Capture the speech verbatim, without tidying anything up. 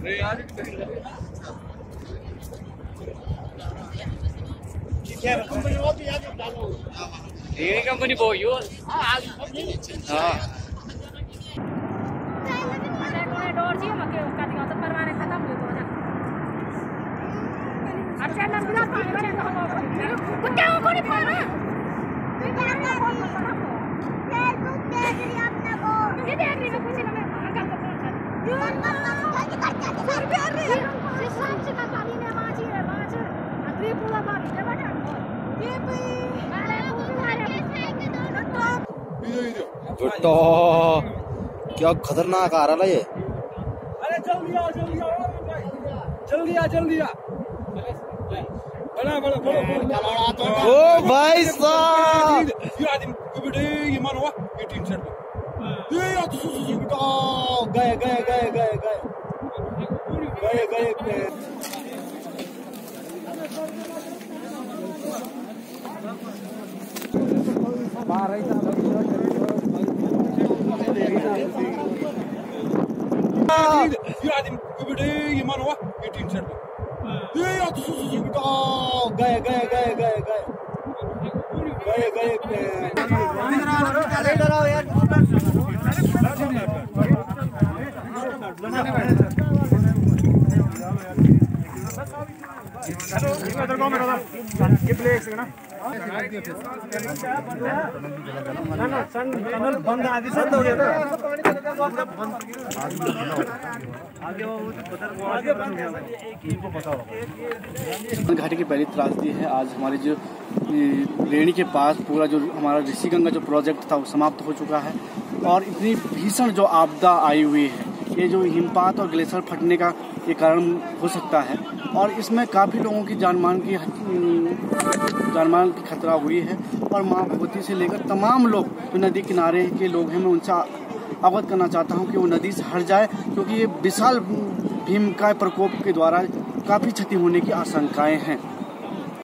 Ini company boyo. हाँ। डोर जी मके उसका दिया तो परवाने खत्म हो गया ना। अच्छा ना बिना पानी वाले तो हम कुत्ते को नहीं पाना। ये देख रही आपने को। ये देख रही मैं कुछ ना मैं अंकल को फोन कर। ये सर पे आ रही है। ये सांप से का पानी ने माची है माच। अगली पूरा पानी ने बना। ये पे अरे तो क्या खतरनाक आ रहा है ये। अरे जल्दी आओ जल्दी आओ जल्दी आ जल्दी आ बड़ा बड़ा बड़ा ओ भाई साहब ये आदमी बेटे ये मानो ये टीम सेट ये या तो सुसु बेटा गए गए गए गए गए गए गए बाहर आई था ये आदमी बेटे ये मानो ये टीम सेट ये या तो सुसु बेटा गए गए गए गए गए गए गए इधर आओ यार। घाटी की पहली त्रासदी है। आज हमारी जो रेणी के पास पूरा जो हमारा ऋषिगंगा जो प्रोजेक्ट था वो समाप्त हो चुका है और इतनी भीषण जो आपदा आई हुई है, ये जो हिमपात और ग्लेशियर फटने का ये कारण हो सकता है और इसमें काफ़ी लोगों की जानमान की जानमान की खतरा हुई है। और माँ भगवती से लेकर तमाम लोग जो नदी किनारे के लोग हैं, मैं उनसे अवगत करना चाहता हूँ कि वो नदी से हट जाए, क्योंकि ये विशाल भीम का प्रकोप के द्वारा काफ़ी क्षति होने की आशंकाएं हैं।